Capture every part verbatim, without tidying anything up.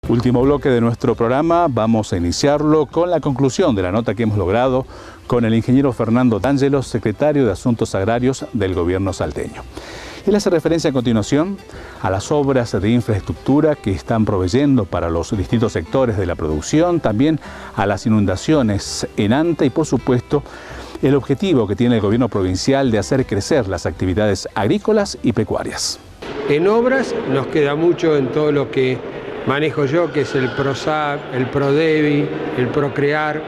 Último bloque de nuestro programa, vamos a iniciarlo con la conclusión de la nota que hemos logrado con el ingeniero Fernando D'Angelo, secretario de Asuntos Agrarios del gobierno salteño. Él hace referencia a continuación a las obras de infraestructura que están proveyendo para los distintos sectores de la producción, también a las inundaciones en Anta y, por supuesto, el objetivo que tiene el gobierno provincial de hacer crecer las actividades agrícolas y pecuarias. En obras nos queda mucho en todo lo que manejo yo, que es el PROSAP, el PRODEVI, el PROCREAR.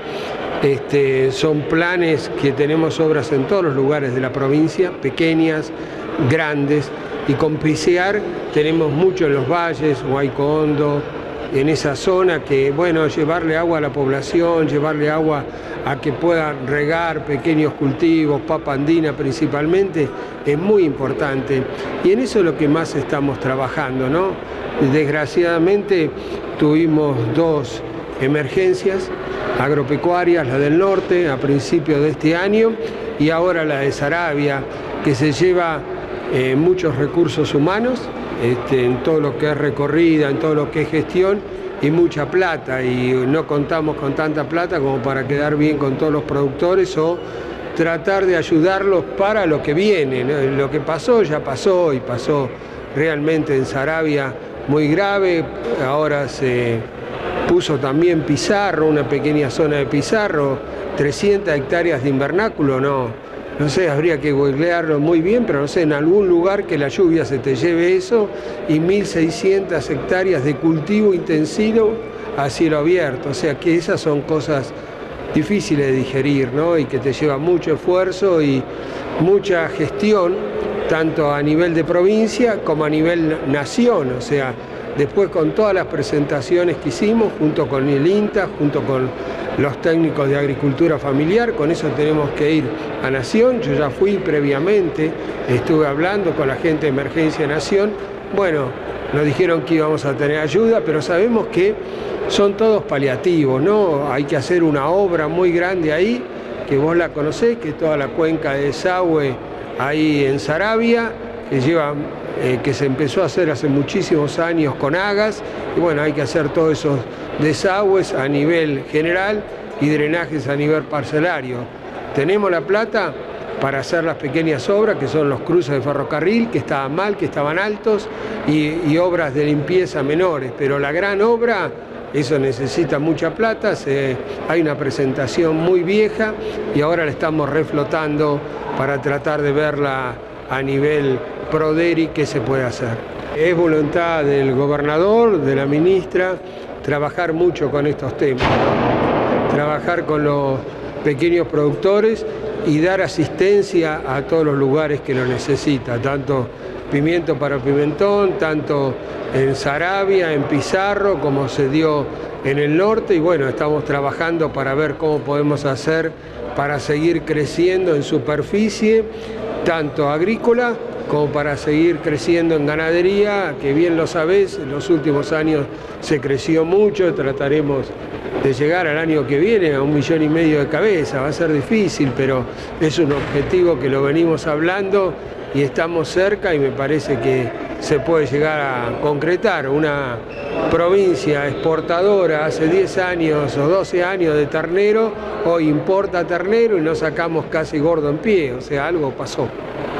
Este, son planes que tenemos obras en todos los lugares de la provincia, pequeñas, grandes, y con PICEAR tenemos mucho en los valles, Huayco Hondo, en esa zona que, bueno, llevarle agua a la población, llevarle agua a que puedan regar pequeños cultivos, papa andina principalmente, es muy importante. Y en eso es lo que más estamos trabajando, ¿no? Desgraciadamente tuvimos dos emergencias agropecuarias, la del norte a principios de este año y ahora la de Saravia, que se lleva eh, muchos recursos humanos este, en todo lo que es recorrida, en todo lo que es gestión y mucha plata, y no contamos con tanta plata como para quedar bien con todos los productores o tratar de ayudarlos para lo que viene, ¿no? Lo que pasó ya pasó y pasó realmente en Saravia muy grave. Ahora se puso también Pizarro, una pequeña zona de Pizarro, trescientas hectáreas de invernáculo, no, no sé, habría que googlearlo muy bien, pero no sé, en algún lugar que la lluvia se te lleve eso, y mil seiscientas hectáreas de cultivo intensivo a cielo abierto, o sea que esas son cosas difíciles de digerir, ¿no? Y que te lleva mucho esfuerzo y mucha gestión, tanto a nivel de provincia como a nivel nación, o sea, después con todas las presentaciones que hicimos, junto con el INTA, junto con los técnicos de agricultura familiar, con eso tenemos que ir a Nación. Yo ya fui previamente, estuve hablando con la gente de Emergencia Nación. Bueno, nos dijeron que íbamos a tener ayuda, pero sabemos que son todos paliativos, ¿no? Hay que hacer una obra muy grande ahí, que vos la conocés, que es toda la cuenca de desagüe ahí en Saravia, que lleva, eh, que se empezó a hacer hace muchísimos años con Agas, y bueno, hay que hacer todos esos desagües a nivel general y drenajes a nivel parcelario. Tenemos la plata para hacer las pequeñas obras, que son los cruces de ferrocarril, que estaban mal, que estaban altos, y, y obras de limpieza menores, pero la gran obra, eso necesita mucha plata. Se, hay una presentación muy vieja y ahora la estamos reflotando para tratar de verla a nivel PRODERI qué se puede hacer. Es voluntad del gobernador, de la ministra, trabajar mucho con estos temas, ¿no? Trabajar con los pequeños productores y dar asistencia a todos los lugares que lo necesita, tanto pimiento para pimentón, tanto en Saravia, en Pizarro, como se dio en el norte, y bueno, estamos trabajando para ver cómo podemos hacer para seguir creciendo en superficie, tanto agrícola como para seguir creciendo en ganadería, que bien lo sabés, en los últimos años se creció mucho. Trataremos de llegar al año que viene a un millón y medio de cabezas. Va a ser difícil, pero es un objetivo que lo venimos hablando y estamos cerca, y me parece que se puede llegar a concretar. Una provincia exportadora hace diez años o doce años de ternero, hoy importa ternero y nos sacamos casi gordo en pie, o sea, algo pasó.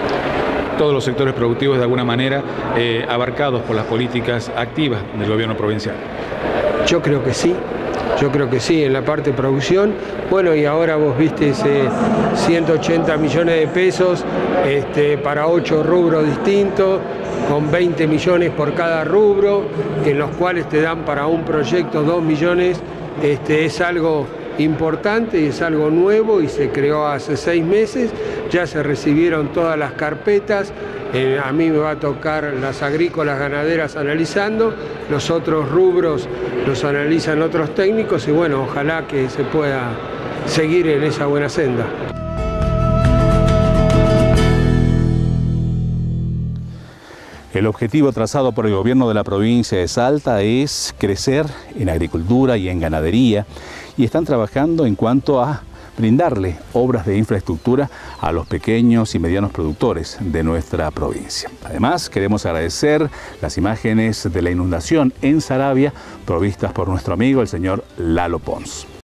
Todos los sectores productivos de alguna manera eh, abarcados por las políticas activas del gobierno provincial. Yo creo que sí, yo creo que sí, en la parte de producción. Bueno, y ahora vos viste ese ciento ochenta millones de pesos este, para ocho rubros distintos, con veinte millones por cada rubro, en los cuales te dan para un proyecto dos millones, este, es algo importante y es algo nuevo y se creó hace seis meses, ya se recibieron todas las carpetas, eh, a mí me va a tocar las agrícolas ganaderas analizando, los otros rubros los analizan otros técnicos y bueno, ojalá que se pueda seguir en esa buena senda. El objetivo trazado por el gobierno de la provincia de Salta es crecer en agricultura y en ganadería, y están trabajando en cuanto a brindarle obras de infraestructura a los pequeños y medianos productores de nuestra provincia. Además, queremos agradecer las imágenes de la inundación en Saravia provistas por nuestro amigo el señor Lalo Pons.